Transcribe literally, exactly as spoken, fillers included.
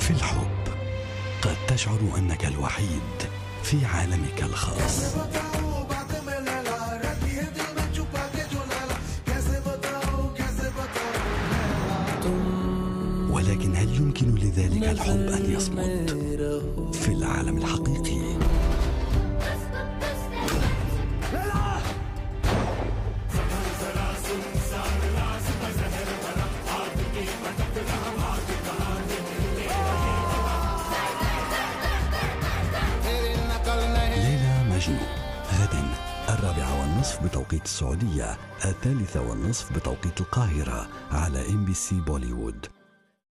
في الحب قد تشعر أنك الوحيد في عالمك الخاص، ولكن هل يمكن لذلك الحب أن يصمد؟ في العالم الحقيقي ليلى مجنون غدا الرابعة والنصف بتوقيت السعودية، الثالثة والنصف بتوقيت القاهرة على إم بي سي بوليوود.